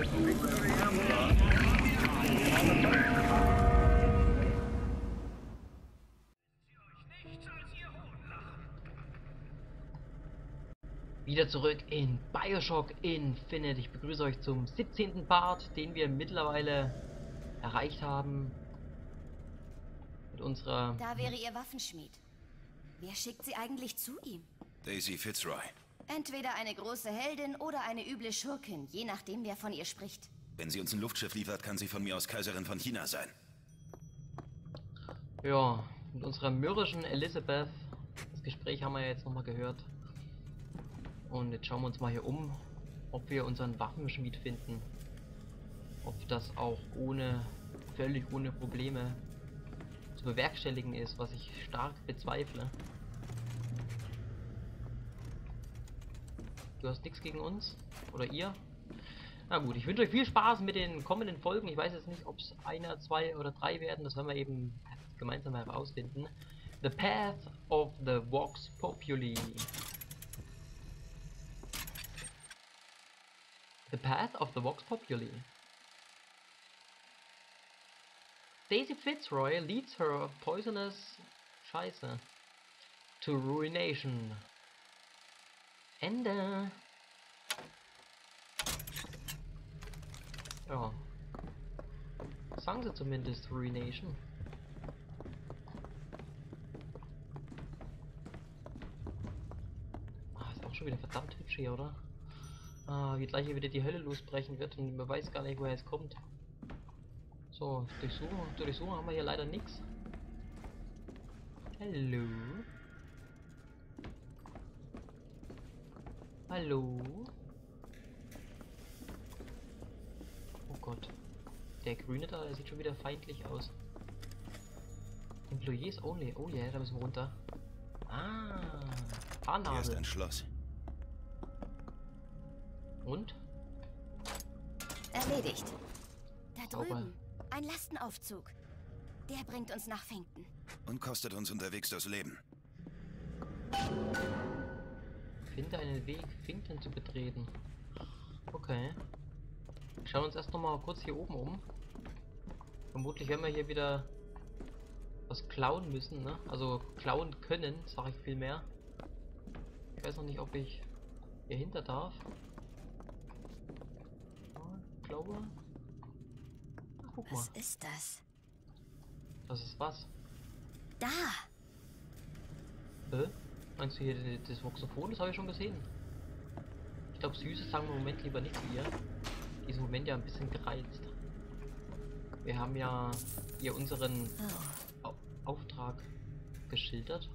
Wieder zurück in Bioshock Infinite. Ich begrüße euch zum 17. Part, den wir mittlerweile erreicht haben. Mit unserer... Da wäre ihr Waffenschmied. Wer schickt sie eigentlich zu ihm? Daisy Fitzroy. Entweder eine große Heldin oder eine üble Schurkin, je nachdem, wer von ihr spricht. Wenn sie uns ein Luftschiff liefert, kann sie von mir aus Kaiserin von China sein. Ja, mit unserer mürrischen Elizabeth. Das Gespräch haben wir ja jetzt nochmal gehört. Und jetzt schauen wir uns mal hier um, ob wir unseren Waffenschmied finden. Ob das auch völlig ohne Probleme zu bewerkstelligen ist, was ich stark bezweifle. Du hast nichts gegen uns? Oder ihr? Na gut, ich wünsche euch viel Spaß mit den kommenden Folgen. Ich weiß jetzt nicht, ob es 1, 2 oder 3 werden. Das werden wir eben gemeinsam herausfinden. The Path of the Vox Populi. The Path of the Vox Populi. Daisy Fitzroy leads her poisonous Scheiße to ruination. Ende. Ja. Sagen sie zumindest Ruination. Ah, ist auch schon wieder verdammt hübsch hier, oder? Wie gleich hier wieder die Hölle losbrechen wird und man weiß gar nicht, woher es kommt. So, durchsuchen haben wir hier leider nichts. Hallo? Hallo? Oh Gott. Der Grüne da, der sieht schon wieder feindlich aus. Employees only. Oh yeah, da müssen wir runter. Ah, Hier ist Fahrnadel. ein Schloss. Und? Erledigt. Da Sauber. drüben. Ein Lastenaufzug. Der bringt uns nach Finkton. Und kostet uns unterwegs das Leben. Finde einen Weg, Finkton zu betreten. Okay. Schauen wir uns erst noch mal kurz hier oben um. Vermutlich werden wir hier wieder was klauen müssen, ne? Also klauen können, sage ich viel mehr. Ich weiß noch nicht, ob ich hier hinter darf. Ich glaube. Ach, guck mal. Was ist das? Das ist was? Da! Meinst du hier das Voxophon? Das habe ich schon gesehen. Ich glaube, Süßes sagen wir im Moment lieber nicht hier. Die ist im Moment ja ein bisschen gereizt. Wir haben ja hier unseren Auftrag geschildert.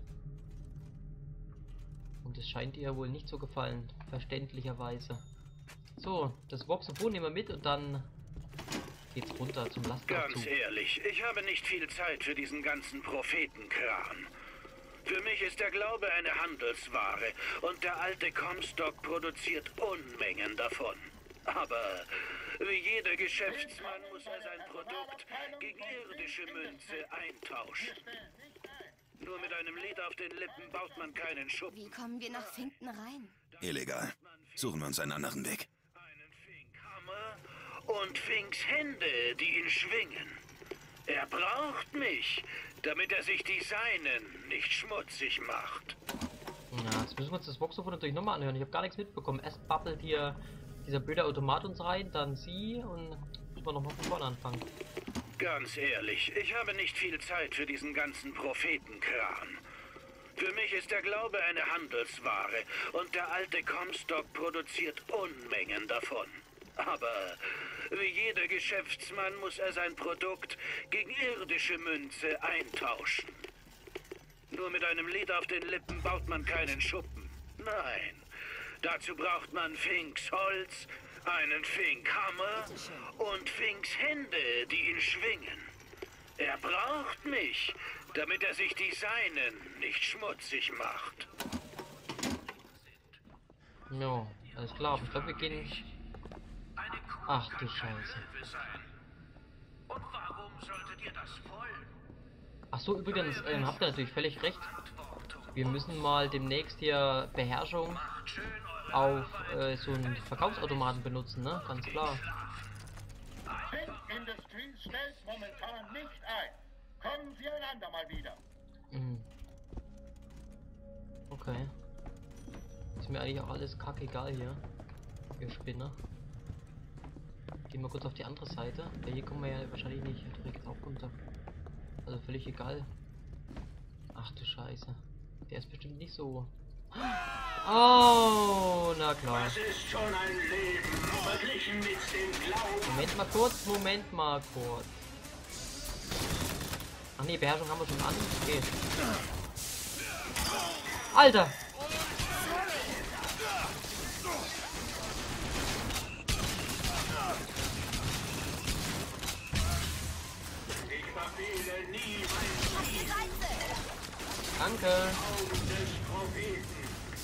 Und es scheint ihr wohl nicht zu gefallen, verständlicherweise. So, das Voxophon nehmen wir mit und dann geht's runter zum Lastenaufzug. Ganz ehrlich, ich habe nicht viel Zeit für diesen ganzen Prophetenkram. Für mich ist der Glaube eine Handelsware und der alte Comstock produziert Unmengen davon. Aber wie jeder Geschäftsmann muss er sein Produkt gegen irdische Münze eintauschen. Nur mit einem Lied auf den Lippen baut man keinen Schuppen. Wie kommen wir nach Finkton rein? Illegal. Suchen wir uns einen anderen Weg. Einen Finkhammer und Finks Hände, die ihn schwingen. Er braucht mich, damit er sich die Seinen nicht schmutzig macht. Ja, jetzt müssen wir uns das Voxophon natürlich nochmal anhören. Ich habe gar nichts mitbekommen. Erst babbelt hier dieser blöde Automat uns rein, dann sie und müssen wir nochmal von vorne anfangen. Ganz ehrlich, ich habe nicht viel Zeit für diesen ganzen Prophetenkram. Für mich ist der Glaube eine Handelsware und der alte Comstock produziert Unmengen davon. Aber wie jeder Geschäftsmann muss er sein Produkt gegen irdische Münze eintauschen. Nur mit einem Lied auf den Lippen baut man keinen Schuppen. Nein, dazu braucht man Finks Holz, einen Finkhammer und Finks Hände, die ihn schwingen. Er braucht mich, damit er sich die Seinen nicht schmutzig macht. Ja, alles klar. Ich glaube, wir gehen... Ach du Scheiße. Und warum solltet ihr das wollen? Ach so, übrigens, habt ihr natürlich völlig recht. Wir müssen mal demnächst hier Beherrschung auf so einen Verkaufsautomaten benutzen, ne? Ganz klar. Fink Industries stellt momentan nicht ein. Kommen Sie ein andermal wieder. Mhm. Okay. Ist mir eigentlich auch alles kackegal hier. Ihr Spinner. Gehen wir kurz auf die andere Seite. Ja, hier kommen wir ja wahrscheinlich nicht direkt auch runter. Also völlig egal. Ach du Scheiße. Der ist bestimmt nicht so. Oh, na klar. Es ist schon ein Leben, verglichen mit dem Glauben. Moment mal kurz. Ach nee, Beherrschung haben wir schon an. Okay. Alter! Ich verfehle nie mein Ziel. Danke! Augen des Propheten.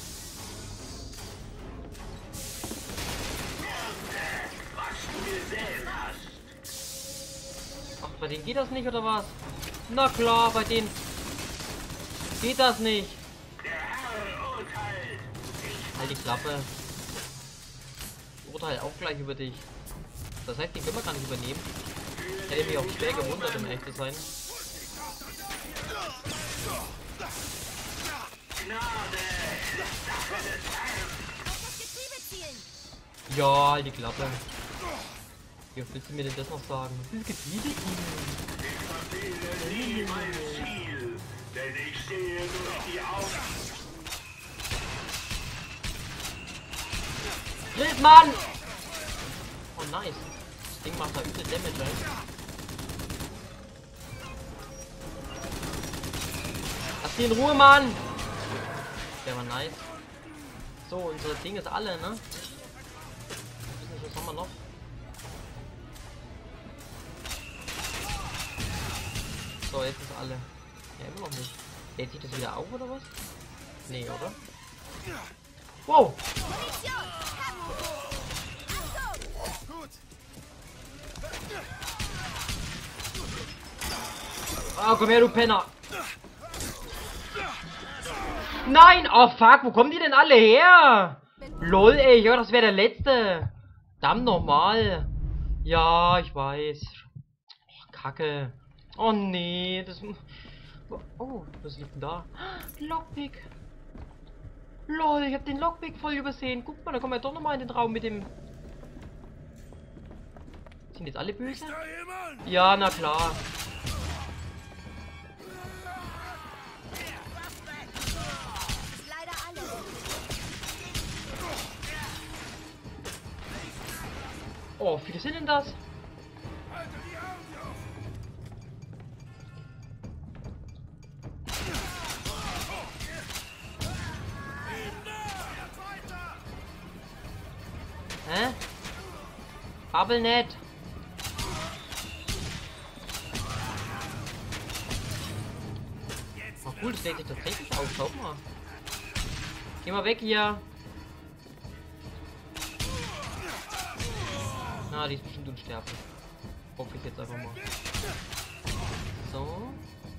Was du gesehen hast. Ach, bei denen geht das nicht, oder was? Na klar, bei denen geht das nicht. Der Herr urteilt. Halt die Klappe. Ich urteile auch gleich über dich. Das heißt, den können wir gar nicht übernehmen. Ich hätte mich auch schwer gewundert, um ehrlich zu sein. Ja, halt die Klappe. Wie oft willst du mir denn das noch sagen? Das Gebiete Ich verfehle nie mein Ziel, denn ich sehe durch die Augen. Tritt, Mann! Oh, nice. Das Ding macht da übel Damage, ey. Lass die in Ruhe, Mann! Der war nice. So, unser Ding ist alle, ne? Was haben wir noch? So, jetzt ist alle. Ja, immer noch nicht. Lädt sich das wieder auf, oder was? Nee, oder? Wow! Ah, komm her, du Penner! Nein! Oh fuck, wo kommen die denn alle her? Lol, ey, ich höre, das wäre der letzte. Verdammt nochmal. Ja, ich weiß. Oh, Kacke. Oh nee, das... Oh, was liegt denn da? Lockpick. Lol, ich hab den Lockpick voll übersehen. Guck mal, da kommen wir doch nochmal in den Raum mit dem... Sind jetzt alle böse? Ja, na klar. Oh, wie viele sind denn das? Hä? Babbel nicht. Oh cool, das lädt sich tatsächlich auf. Schau mal. Geh mal weg hier. Na, die ist bestimmt unsterblich. Hoffe ich jetzt einfach mal. So.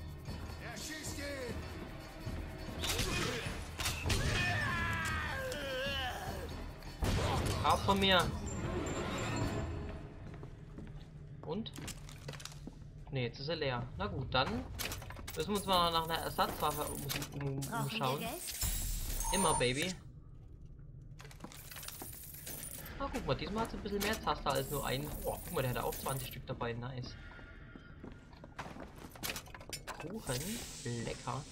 Ab von mir. Und? Ne, jetzt ist er leer. Na gut, dann müssen wir uns mal nach einer Ersatzwaffe umschauen. Immer, Baby. Ah, guck mal, diesmal hat es ein bisschen mehr Taster als nur ein. Oh, guck mal, der hat auch 20 Stück dabei. Nice. Kuchen. Lecker.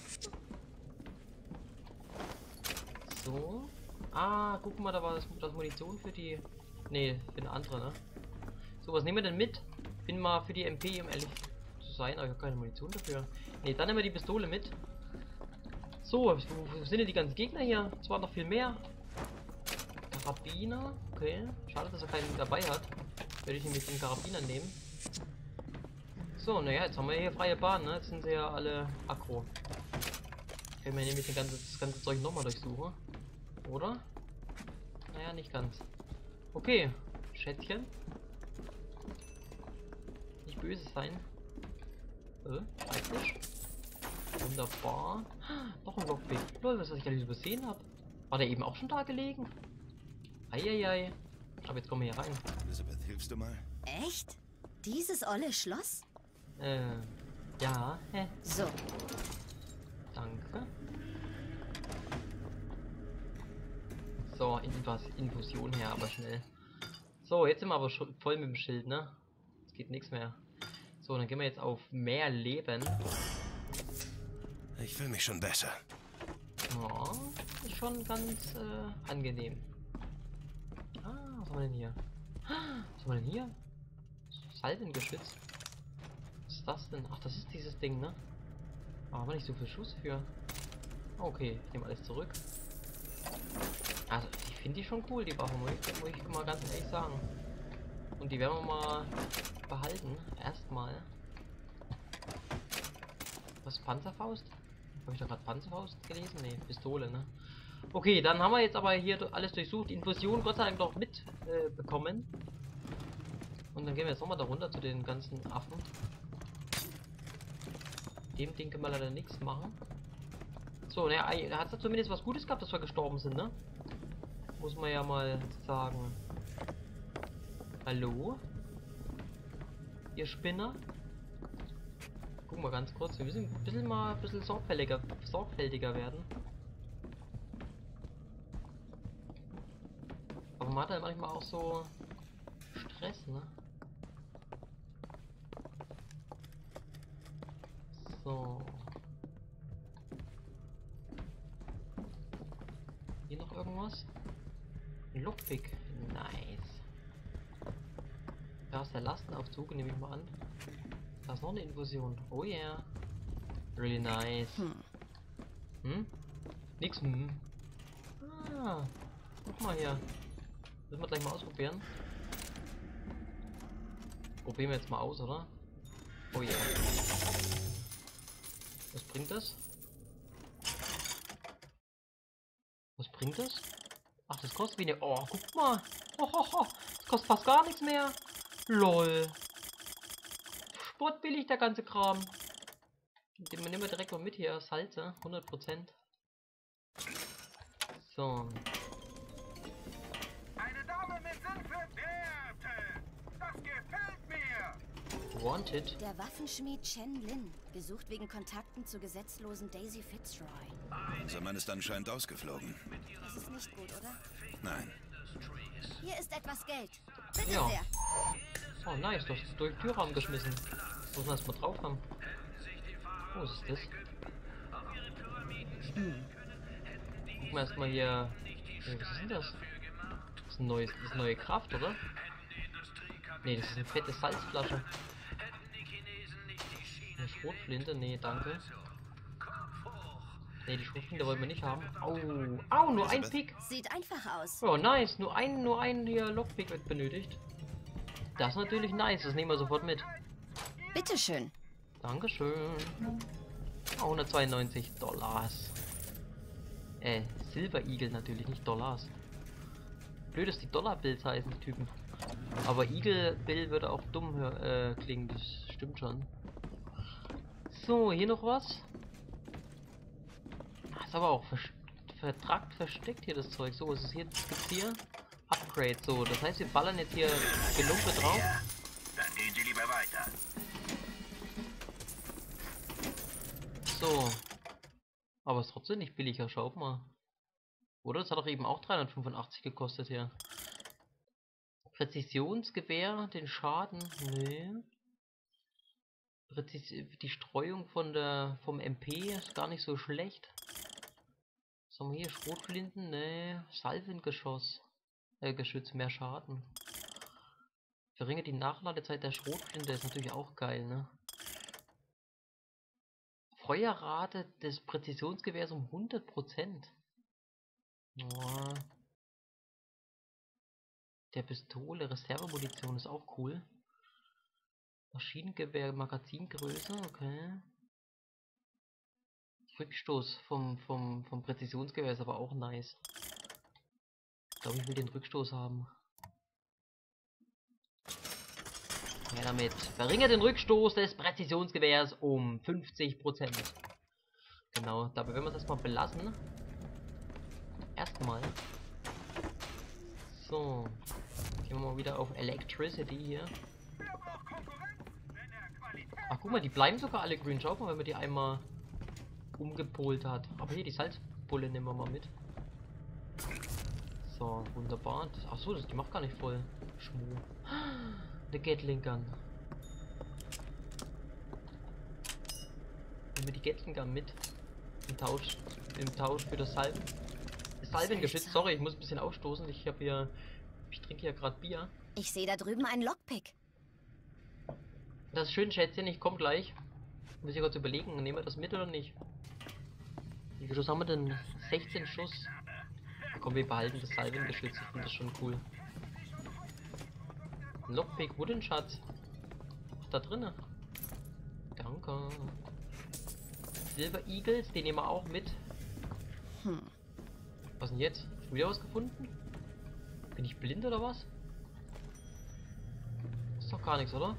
So. Ah, guck mal, da war das Munition für die... Ne, für eine andere, ne? So, was nehmen wir denn mit? Bin mal für die MP, um ehrlich zu sein, aber ich habe keine Munition dafür. Ne, dann nehmen wir die Pistole mit. So, wo sind denn die ganzen Gegner hier? Es waren noch viel mehr. Karabiner. Okay. Schade, dass er keinen dabei hat. Werde ich nämlich den Karabiner nehmen. So, naja, jetzt haben wir hier freie Bahn, ne? Jetzt sind sie ja alle aggro. Können wir nämlich das ganze Zeug nochmal durchsuchen. Oder? Naja, nicht ganz. Okay, Schätzchen. Nicht böse sein. Schreibtisch. Wunderbar. Noch ein Lockpick. Lol, was ich alles übersehen habe. War der eben auch schon da gelegen? Eieiei. Aber jetzt kommen wir hier rein. Elizabeth, hilfst du mal? Echt? Dieses olle Schloss? Ja, So, danke. So, Infusion her, aber schnell. So, jetzt sind wir aber schon voll mit dem Schild, ne? Es geht nichts mehr. So, dann gehen wir jetzt auf mehr Leben. Ich fühle mich schon besser. Ja, ist schon ganz angenehm. Ah, was haben wir denn hier? Was haben wir denn hier? Salvengeschütz. Was ist das denn? Ach, das ist dieses Ding, ne? Ah, haben wir nicht so viel Schuss für. Okay, ich nehme alles zurück. Also, ich finde die schon cool, die Waffe, muss ich mal ganz ehrlich sagen. Und die werden wir mal behalten. Erstmal. Was, Panzerfaust? Habe ich da gerade Panzerfaust gelesen? Ne, Pistole, ne? Okay, dann haben wir jetzt aber hier alles durchsucht. Infusion Gott sei Dank noch mit bekommen. Und dann gehen wir jetzt nochmal da runter zu den ganzen Affen. Dem Ding können wir leider nichts machen. So, naja, da hat es zumindest was Gutes gehabt, dass wir gestorben sind, ne? Muss man ja mal sagen. Hallo? Ihr Spinner? Gucken wir ganz kurz. Wir müssen ein bisschen sorgfältiger werden. Aber man hat halt manchmal auch so Stress, ne? So. Hier noch irgendwas? Ein Lockpick. Nice. Da ist der Lastenaufzug, nehme ich mal an. Da ist noch eine Infusion. Oh yeah. Really nice. Hm? Nix, Ah. Guck mal hier. Müssen wir gleich mal ausprobieren. Probieren wir jetzt mal aus, oder? Oh yeah. Was bringt das? Was bringt das? Ach, das kostet wie eine... Oh, guck mal. Das kostet fast gar nichts mehr. LOL. Sportbillig, der ganze Kram. Den nehmen wir direkt mal mit hier. Salze, 100%. So. Eine Dame mit Sinn für Werte. Das gefällt mir. Wanted. der Waffenschmied Chen Lin, gesucht wegen Kontakten zur gesetzlosen Daisy Fitzroy. Unser Mann ist anscheinend ausgeflogen. Das ist nicht gut, oder? Nein. Hier ist etwas Geld. Bitte Ja. sehr. Oh nice, du hast es durch den Türrahmen geschmissen. Muss man erstmal drauf haben. Oh, was ist das? Gucken wir erstmal hier. Was ist denn das? Das ist eine neue Kraft, oder? Ne, das ist eine fette Salzflasche. Eine Schrotflinte? Nee, danke. Ne, die Schrotflinte wollen wir nicht haben. Au, au, nur ein Pick. Sieht einfach aus. Oh, nice. Nur ein hier Lockpick wird benötigt. Das ist natürlich nice. Das nehmen wir sofort mit. Bitteschön. Dankeschön. Oh, 192 Dollars. Silver Eagle natürlich, nicht Dollars. Blöd, dass die Dollar-Bills heißen, die Typen. Aber Eagle Bill würde auch dumm klingen, das stimmt schon. So, hier noch was. Ah, ist aber auch versteckt hier das Zeug. So, was ist hier? Gibt's hier? Upgrade, so. Das heißt, wir ballern jetzt hier Gelumpe drauf. Dann gehen Sie lieber weiter. So. Aber ist trotzdem nicht billiger, schaut mal. Oder? Das hat doch eben auch 385 gekostet hier. Präzisionsgewehr, den Schaden, nee. Die Streuung vom MP ist gar nicht so schlecht. Was haben wir hier? Schrotflinten, nee. Salvengeschoss. Geschütz, mehr Schaden. Verringert die Nachladezeit der Schrotflinte, ist natürlich auch geil, ne? Feuerrate des Präzisionsgewehrs um 100%. Oh. Der Pistole, Reservemunition ist auch cool. Maschinengewehr, Magazingröße, okay. Rückstoß vom Präzisionsgewehr ist aber auch nice. Ich glaube, ich will den Rückstoß haben. Ja, damit verringert den Rückstoß des Präzisionsgewehrs um 50%. Genau, dabei werden wir es erstmal belassen. Erstmal. So. Gehen wir mal wieder auf Electricity hier. Ach guck mal, die bleiben sogar alle grün. Schau mal, wenn man die einmal umgepolt hat. Aber hier, die Salzbulle nehmen wir mal mit. So, wunderbar. Achso, die macht gar nicht voll. Schmuh. Eine Gatling Gun. Nehmen wir die Gatling Gun mit. Im Tausch für das Salvengeschütz. Sorry, ich muss ein bisschen aufstoßen. Ich trinke hier gerade Bier. Ich sehe da drüben einen Lockpick. Das ist schön, Schätzchen, ich komme gleich. Muss ich kurz überlegen, nehmen wir das mit oder nicht? Wie viel Schuss haben wir denn? 16 Schuss. Ja, komm, wir behalten das Salvengeschütz, ich finde das schon cool. Ein Lockpick, Wooden Schatz. Was ist da drinne? Danke. Silver Eagles, den nehmen wir auch mit. Was denn jetzt? Schon wieder was gefunden? Bin ich blind oder was? Ist doch gar nichts, oder?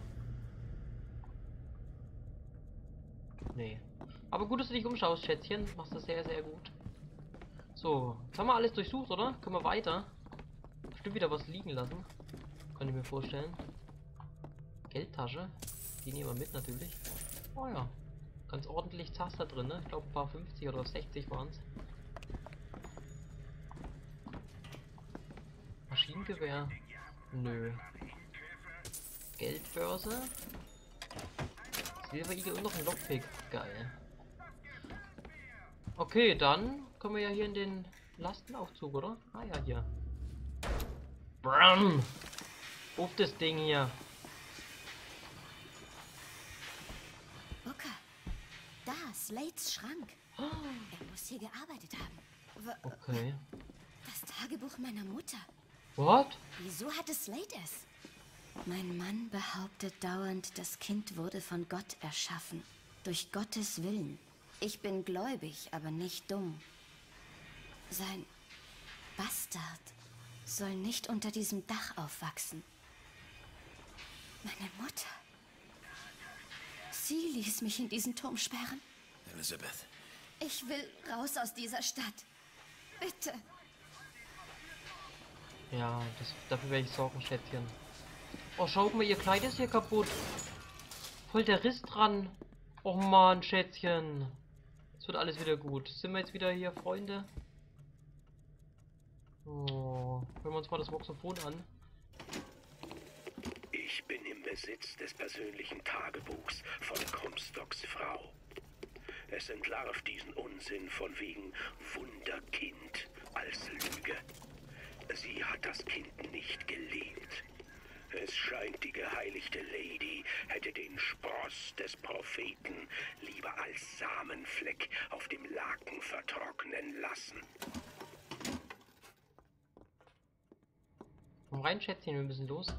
Nee. Aber gut, dass du dich umschaust, Schätzchen. Machst das sehr, sehr gut. So, jetzt haben wir alles durchsucht, oder? Können wir weiter? Bestimmt wieder was liegen lassen. Kann ich mir vorstellen. Geldtasche. Die nehmen wir mit natürlich. Oh ja. Ganz ordentlich Taster drin, ne? Ich glaube ein paar 50 oder 60 waren es. Maschinengewehr. Nö. Geldbörse. Silver Eagle und noch ein Lockpick. Geil. Okay, dann kommen wir ja hier in den Lastenaufzug, oder? Ah ja, hier. Bram! Auf das Ding hier. Booker. Da, Slates Schrank. Er muss hier gearbeitet haben. Okay. Das Tagebuch meiner Mutter. What? Wieso hatte Slate es? Mein Mann behauptet dauernd, das Kind wurde von Gott erschaffen. Durch Gottes Willen. Ich bin gläubig, aber nicht dumm. Sein Bastard soll nicht unter diesem Dach aufwachsen. Meine Mutter. Sie ließ mich in diesen Turm sperren. Elizabeth. Ich will raus aus dieser Stadt. Bitte. Ja, dafür werde ich sorgen, Schätzchen. Oh, schaut mal, ihr Kleid ist hier kaputt. Voll der Riss dran. Oh Mann, Schätzchen. Es wird alles wieder gut. Sind wir jetzt wieder hier, Freunde? Oh, hören wir uns mal das Voxophon an. Ich bin im Besitz des persönlichen Tagebuchs von Comstocks Frau. Es entlarvt diesen Unsinn von wegen Wunderkind als Lüge. Sie hat das Kind nicht gelebt. Es scheint, die geheiligte Lady hätte den Spross des Propheten lieber als Samenfleck auf dem Laken vertrocknen lassen. Komm rein, Schätzchen, wir müssen los.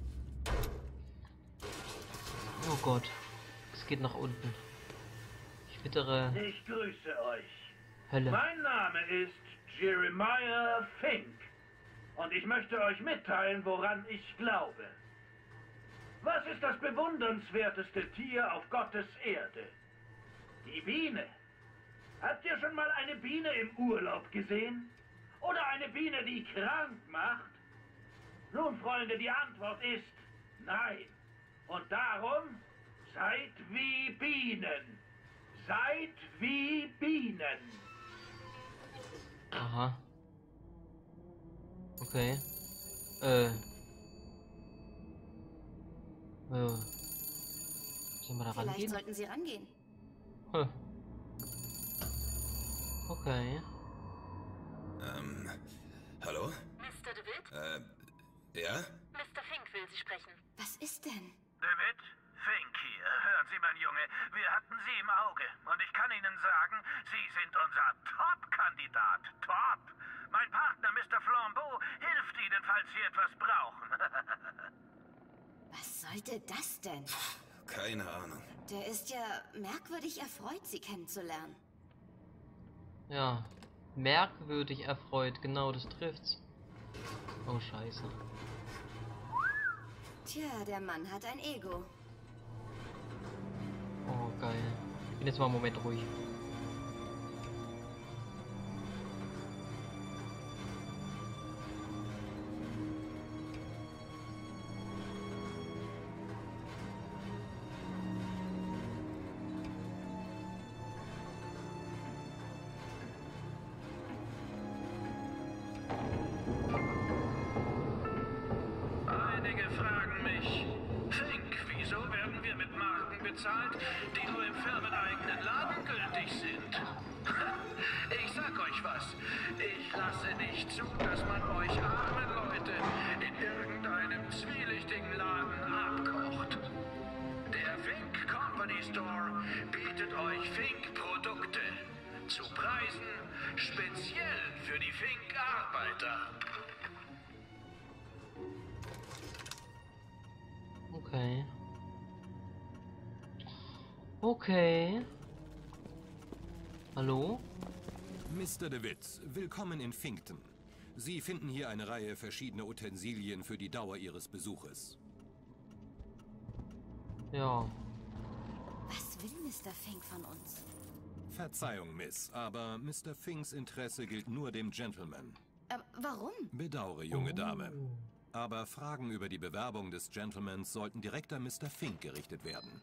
Oh Gott, es geht nach unten. Ich wittere Ich grüße euch. Hölle. Mein Name ist Jeremiah Fink. Und ich möchte euch mitteilen, woran ich glaube. Was ist das bewundernswerteste Tier auf Gottes Erde? Die Biene. Habt ihr schon mal eine Biene im Urlaub gesehen? Oder eine Biene, die krank macht? Nun, Freunde, die Antwort ist nein. Und darum, seid wie Bienen. Seid wie Bienen. Aha. Okay. Sollen wir da Vielleicht rangehen? sollten Sie rangehen. Huh. Okay. Hallo? Mr. DeWitt? Ja? Mr. Fink will Sie sprechen. Was ist denn? David, Fink hier. Hören Sie, mein Junge, wir hatten Sie im Auge. Und ich kann Ihnen sagen, Sie sind unser Top-Kandidat. Top! Mein Partner, Mr. Flambeau, hilft Ihnen, falls Sie etwas brauchen. Was sollte das denn? Keine Ahnung. Der ist ja merkwürdig erfreut, Sie kennenzulernen. Ja. Merkwürdig erfreut, genau, das trifft's. Oh, scheiße. Tja, der Mann hat ein Ego. Oh, geil. Ich bin jetzt mal einen Moment ruhig. bezahlt, die nur im firmeneigenen Laden gültig sind. Ich sag euch was. Ich lasse nicht zu, dass man euch armen Leute in irgendeinem zwielichtigen Laden abkocht. Der Fink Company Store bietet euch Fink-Produkte zu Preisen speziell für die Fink-Arbeiter. Okay. Okay. Hallo? Mr. DeWitt, willkommen in Finkton. Sie finden hier eine Reihe verschiedener Utensilien für die Dauer Ihres Besuches. Ja. Was will Mr. Fink von uns? Verzeihung, Miss, aber Mr. Finks Interesse gilt nur dem Gentleman. Aber warum? Bedauere, junge Dame. Aber Fragen über die Bewerbung des Gentlemans sollten direkt an Mr. Fink gerichtet werden.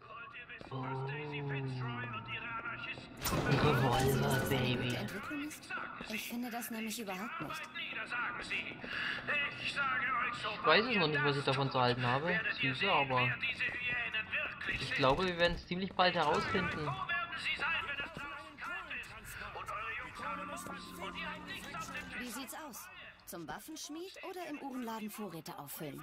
Revolver, Baby. Die Entwicklung ist? Ich finde das nämlich überhaupt nicht. Ich weiß es noch nicht, was ich davon zu halten habe. Süße, aber ich glaube, wir werden es ziemlich bald herausfinden. Wie sieht's aus? Zum Waffenschmied oder im Uhrenladen Vorräte auffüllen?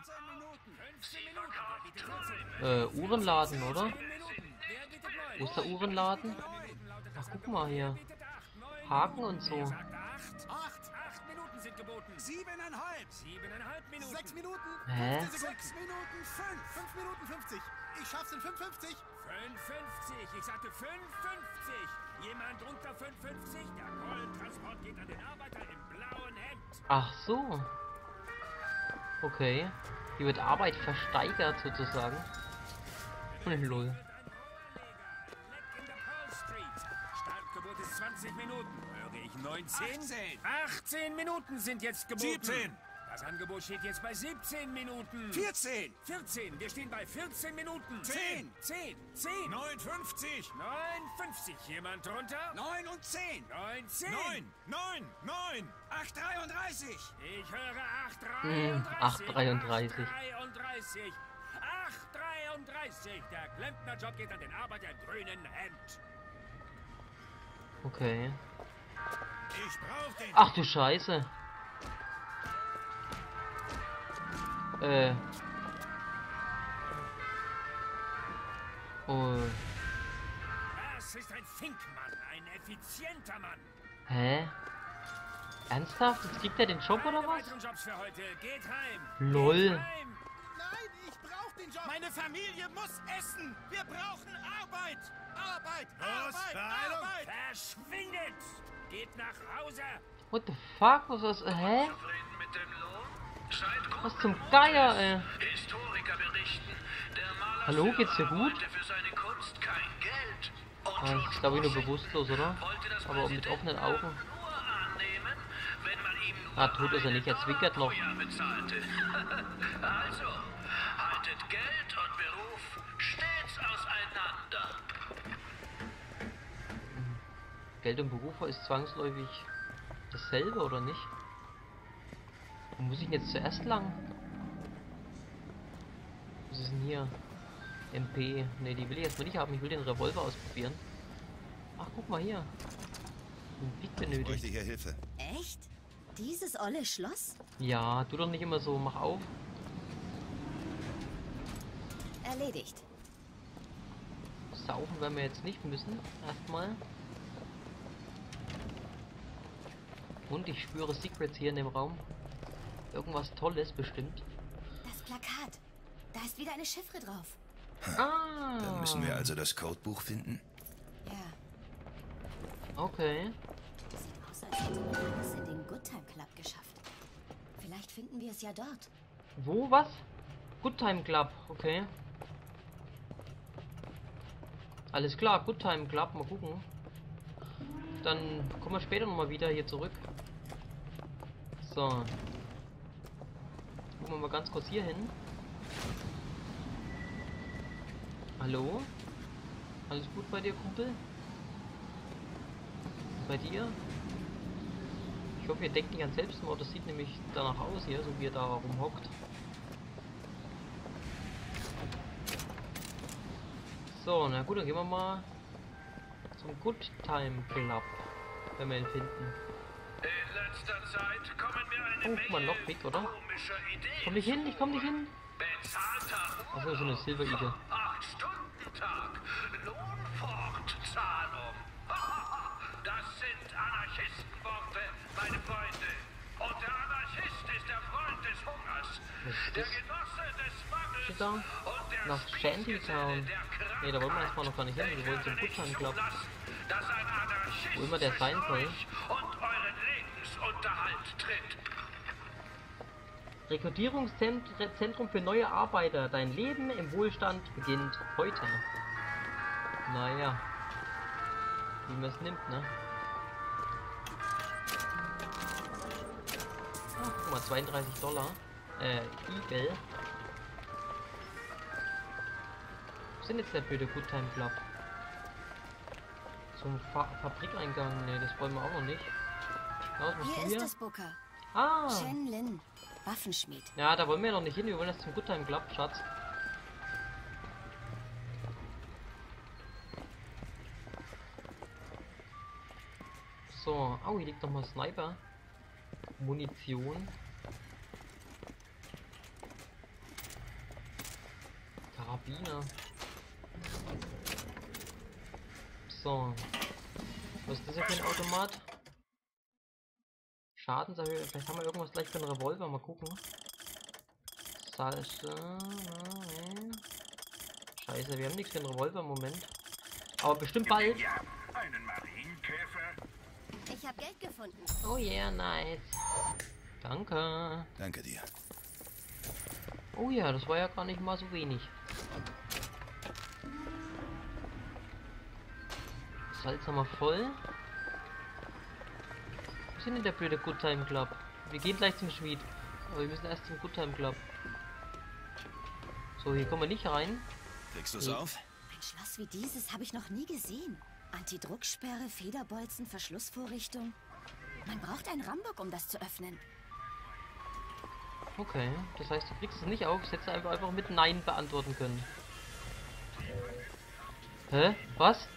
Uhrenladen, oder? Wo ist der Uhrenladen? Ach, guck mal hier. Haken und so. 8 Minuten sind geboten. 7,5 Minuten. 6 Minuten. Hä? 6 Minuten 5 Minuten 50. Ich schaff's in 5,50. 5,50. Ich sagte 5,50. Jemand unter 5,50? Der Kohlentransport geht an den Arbeiter im blauen Hemd. Ach so. Okay. Hier wird Arbeit versteigert sozusagen. Lol. Startgebot ist 20 Minuten. Höre ich 19? 18 Minuten sind jetzt geboten. 17. Das Angebot steht jetzt bei 17 Minuten. 14. 14. Wir stehen bei 14 Minuten. 10. 10. 10. 59. 59. Jemand drunter? 9 und 10. 19. 9. 8,33. Ich höre 8,33. 8,33. 8,33. 8,33. Der Klempnerjob geht an den Arbeiter im grünen Hemd. Okay. Ich brauch den. Ach du Scheiße. Oh. Das ist ein Finkmann, ein effizienter Mann. Hä? Ernsthaft? Jetzt kriegt er den Job oder Keine was? weiteren Jobs für heute. Geht heim. Lol. Geht heim. Nein, ich brauch den Job. Meine Familie muss essen. Wir brauchen Arbeit. Arbeit. Arbeit. Verschwindet. Geht nach Hause. What the fuck? Was? Hä? Was zum Geier, ey? Historiker berichten, der Maler Hallo, geht's dir gut? wollte für seine Kunst kein Geld. Ah, ich glaube, nur bewusstlos, oder? Wollte das Aber mit offenen Augen. nur annehmen, wenn man ihm nur Ah, tot ist er nicht, er zwinkert noch. Feuer bezahlte. Also, haltet Geld und Beruf stets auseinander. Geld und Beruf ist zwangsläufig dasselbe, oder nicht? Wo muss ich denn jetzt zuerst lang? Was ist denn hier? MP. Ne, die will ich erstmal nicht haben. Ich will den Revolver ausprobieren. Ach, guck mal hier. Ein Beat Bräuchte benötigt. hier Hilfe. Echt? Dieses olle Schloss? Ja, tu doch nicht immer so. Mach auf. Erledigt. Saufen werden wir jetzt nicht müssen. Erstmal. Und ich spüre Secrets hier in dem Raum. Irgendwas Tolles bestimmt. Das Plakat. Da ist wieder eine Chiffre drauf. Ah. Dann müssen wir also das Codebuch finden. Ja. Okay. Sieht aus, als hätte man es in den Good Time Club geschafft. Vielleicht finden wir es ja dort. Wo? Was? Good Time Club. Okay. Alles klar, Good Time Club. Mal gucken. Dann kommen wir später nochmal wieder hier zurück. So. Gucken wir mal ganz kurz hier hin. Hallo? Alles gut bei dir, Kumpel? Bei dir? Ich hoffe, ihr denkt nicht an Selbstmord. Das sieht nämlich danach aus hier, so wie er da rumhockt. So, na gut, dann gehen wir mal zum Good Time Club, wenn wir ihn finden. In letzter Zeit kommen mir eine Oh, guck mal, Lockpick, oder? komischer Ideen. Komm nicht hin, ich komm nicht hin. Bezahlter Achso, so eine Silber-Igel. 8-Stunden-Tag. Lohnfortzahlung. Das sind Anarchistenworte, meine Freunde. Und der Anarchist ist der Freund des Hungers. Der Genosse des Mangels. Da? Und der Nach Shantytown. Nee, da wollen wir erstmal noch gar nicht hin. Wir wollen zum Good Time Club. Dass ein Anarchist Wo immer der sein soll. euch und euren Lebensunterhalt tritt. Rekrutierungszentrum für neue Arbeiter. Dein Leben im Wohlstand beginnt heute. Naja. Wie man es nimmt, ne? Ach, guck mal, $32. Igel. Wo sind jetzt der blöde Good Time Club? Zum Fabrikeingang. Ne, das wollen wir auch noch nicht. Was machst Hier du ist es, Booker. Ah! Shen Lin, Waffenschmied. Ja, da wollen wir noch nicht hin. Wir wollen das zum Good Time Club, Schatz. So, oh, hier liegt noch mal Sniper. Munition. Karabiner. So. Was ist das hier für ein Automat? Schadenserhöhung. Vielleicht haben wir irgendwas gleich für einen Revolver. Mal gucken. Scheiße, wir haben nichts für einen Revolver im Moment. Aber bestimmt bald. Ja, einen Marienkäfer. Ich habe Geld gefunden. Oh yeah, nice. Danke. Danke dir. Oh ja, das war ja gar nicht mal so wenig. Salz haben wir voll. Wo ist denn der blöde Good Time Club? Wir gehen gleich zum Schmied. Aber wir müssen erst zum Good Time Club. So, hier kommen wir nicht rein. Kriegst du's auf? Ein Schloss wie dieses habe ich noch nie gesehen. Antidrucksperre, Federbolzen, Verschlussvorrichtung. Man braucht einen Rambock, um das zu öffnen. Okay, das heißt, du kriegst es nicht auf, das hättest du einfach mit Nein beantworten können. Hä? Was?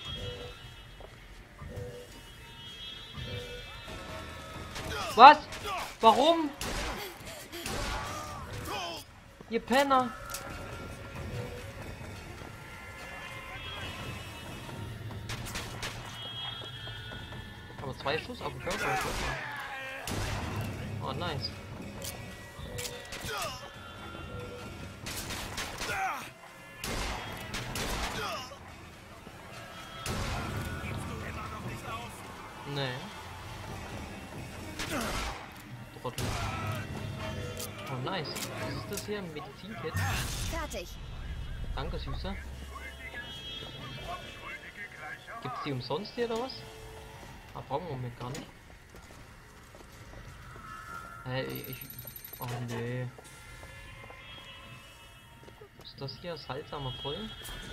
Was? Warum? Ihr Penner! Aber 2 Schuss auf den Körper. Oh, nice. Nee. Trottel. Oh, nice. Was ist das hier? Ein Medizinkit? Fertig. Danke, Süße. Gibt's die umsonst hier oder was? Ah, brauchen wir mir gar nicht. Oh nee. Ist das hier Salz haben wir voll?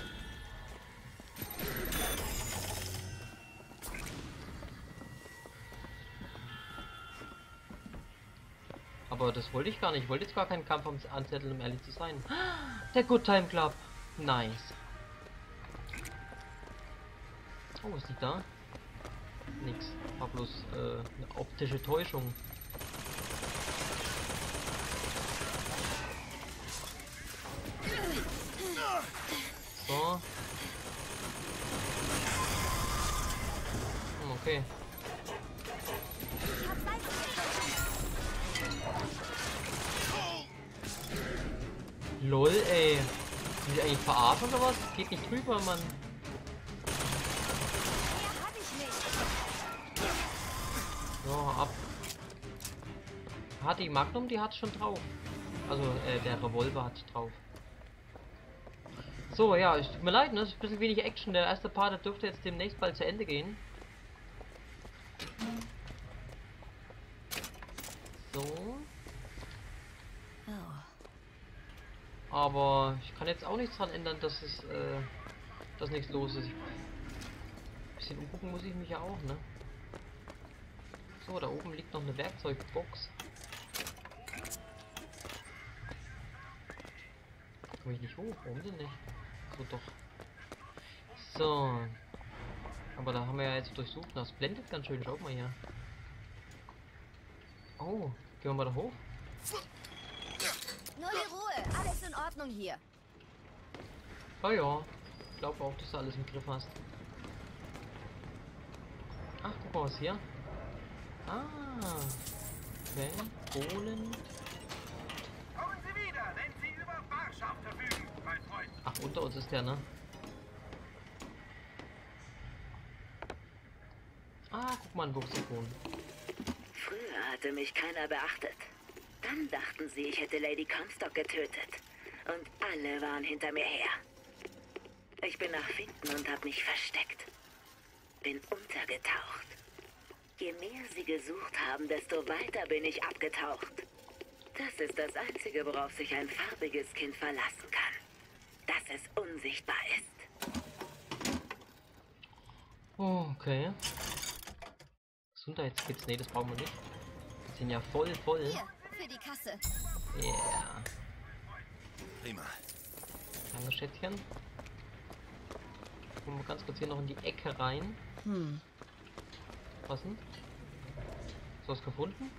Aber das wollte ich gar nicht. Ich wollte jetzt gar keinen Kampf anzetteln, um ehrlich zu sein. Der Good Time Club. Nice. Oh, was liegt da? Nix. War bloß eine optische Täuschung. So. Okay. Lol, ey. Sind die eigentlich verarscht oder was? Geht nicht drüber, Mann. So, ab. Hat die Magnum, die hat schon drauf. Also, der Revolver hat drauf. So, ja, es tut mir leid, ne? Es ist ein bisschen wenig Action. Der erste Part, der dürfte jetzt demnächst bald zu Ende gehen. So. Aber ich kann jetzt auch nichts dran ändern, dass es, dass nichts los ist. Ein bisschen umgucken muss ich mich ja auch, ne? So, da oben liegt noch eine Werkzeugbox. Komme ich nicht hoch? Warum denn nicht? So, doch. So. Aber da haben wir ja jetzt durchsucht. Das blendet ganz schön. Schaut mal hier. Oh, gehen wir mal da hoch. Nur die Ruhe. Alles in Ordnung hier. Oh ja. Ich glaube auch, dass du alles im Griff hast. Ach, guck mal, was hier. Ah. Okay. Polen. Kommen Sie wieder, wenn Sie über Barschaft verfügen, mein Freund. Ach, unter uns ist der, ne? Ah, guck mal, ein Buchsiphon. Früher hatte mich keiner beachtet. Dann dachten sie, ich hätte Lady Comstock getötet. Und alle waren hinter mir her. Ich bin nach Finkton und habe mich versteckt. Bin untergetaucht. Je mehr sie gesucht haben, desto weiter bin ich abgetaucht. Das ist das Einzige, worauf sich ein farbiges Kind verlassen kann. Dass es unsichtbar ist. Oh, okay. Gesundheitskits, nee, das brauchen wir nicht. Die sind ja voll. Hier, für die Kasse. Yeah. Prima. Danke, Schätzchen. Gucken wir ganz kurz hier noch in die Ecke rein. Was denn? Hast du was gefunden?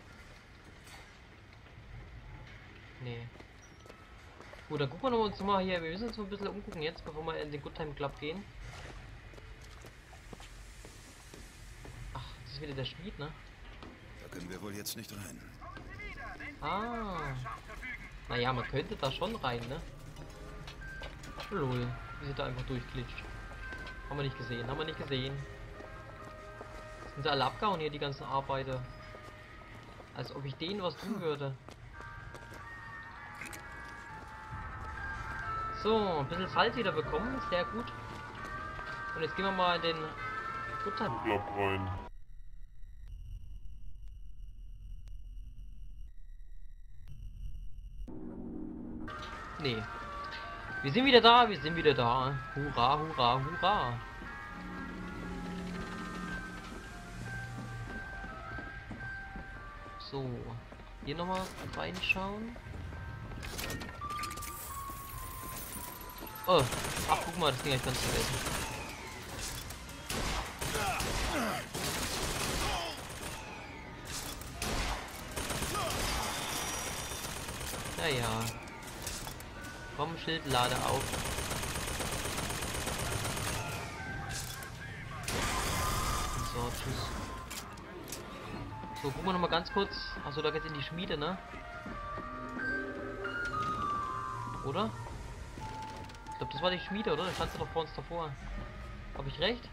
Nee. Gut, dann gucken wir uns mal hier. Wir müssen uns mal ein bisschen umgucken jetzt, bevor wir in den Good Time Club gehen. Ach, das ist wieder der Schmied, ne? Da können wir wohl jetzt nicht rein. Ah. Naja, man könnte da schon rein, ne? Lol, wie sie da einfach durchglitscht. Haben wir nicht gesehen, Sind sie alle abgehauen hier, die ganzen Arbeiter? Als ob ich denen was tun würde. So, ein bisschen Salz wieder bekommen, sehr gut. Und jetzt gehen wir mal in den Good Time Club rein. Nee. Wir sind wieder da, Hurra, hurra, hurra. So, hier nochmal reinschauen. Oh, ach guck mal, das Ding hab ich ganz vergessen. Naja. Komm, Schild, lade auf. So, tschüss. So, gucken wir noch mal ganz kurz. Achso, da geht's in die Schmiede, ne? Oder? Ich glaube, das war die Schmiede, oder? Da standst du doch vor uns davor. Habe ich recht?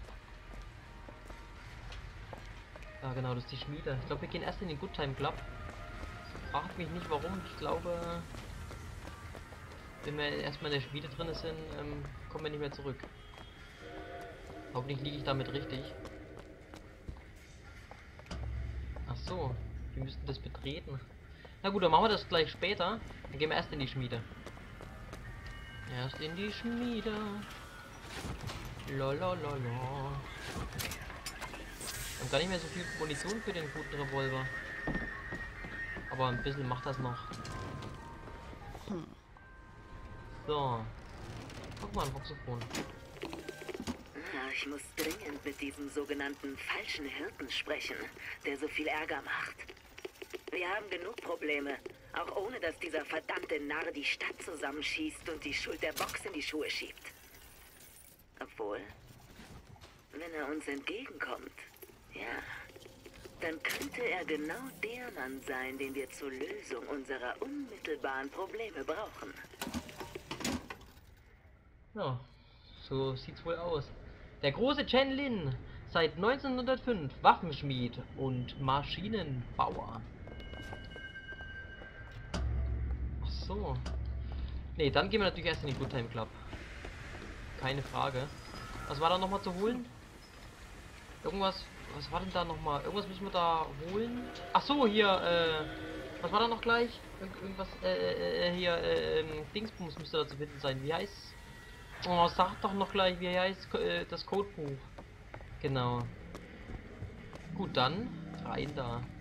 Ja, genau, das ist die Schmiede. Ich glaube, wir gehen erst in den Good Time Club. Fragt mich nicht warum. Ich glaube, wenn wir erstmal in der Schmiede drin sind, kommen wir nicht mehr zurück. Hoffentlich liege ich damit richtig. Ach so, wir müssten das betreten. Na gut, dann machen wir das gleich später. Dann gehen wir erst in die Schmiede. Erst in die Schmiede. Lolololo. Wir haben gar nicht mehr so viel Munition für den guten Revolver. Aber ein bisschen macht das noch. So. Guck mal, ein Voxophon. Ich muss dringend mit diesem sogenannten falschen Hirten sprechen, der so viel Ärger macht. Wir haben genug Probleme, auch ohne dass dieser verdammte Narr die Stadt zusammenschießt und die Schuld der Box in die Schuhe schiebt. Obwohl, wenn er uns entgegenkommt, ja, dann könnte er genau der Mann sein, den wir zur Lösung unserer unmittelbaren Probleme brauchen. Ja, so sieht's wohl aus. Der große Chen Lin, seit 1905 Waffenschmied und Maschinenbauer. Ach so. Ne, dann gehen wir natürlich erst in den Good Time Club. Keine Frage. Was war da nochmal zu holen? Irgendwas, was war denn da nochmal? Irgendwas müssen wir da holen. Ach so, hier, was war da noch gleich? Irgendwas, hier, Dingsbums müsste da zu finden sein. Wie heißt? Oh, sag doch noch gleich, wie heißt das Codebuch? Genau. Gut, dann rein da.